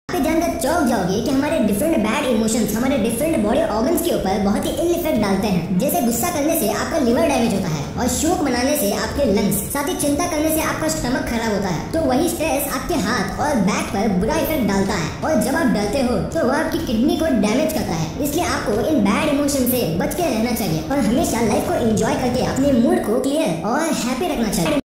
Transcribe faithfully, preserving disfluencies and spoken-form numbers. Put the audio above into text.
आप जानकर चौंक जाओगे कि हमारे डिफरेंट बैड इमोशंस हमारे डिफरेंट बॉडी ऑर्गन्स के ऊपर बहुत ही इल इफेक्ट डालते हैं। जैसे गुस्सा करने से आपका लिवर डैमेज होता है और शोक मनाने से आपके लंग्स, साथ ही चिंता करने से आपका स्टमक खराब होता है। तो वही स्ट्रेस आपके हाथ और बैक पर बुरा इफेक्ट डालता है और जब आप डरते हो तो वह आपकी किडनी को डैमेज करता है। इसलिए आपको इन बैड इमोशन से बच के रहना चाहिए और हमेशा लाइफ को एंजॉय करके अपने मूड को क्लियर और हैप्पी रखना चाहिए।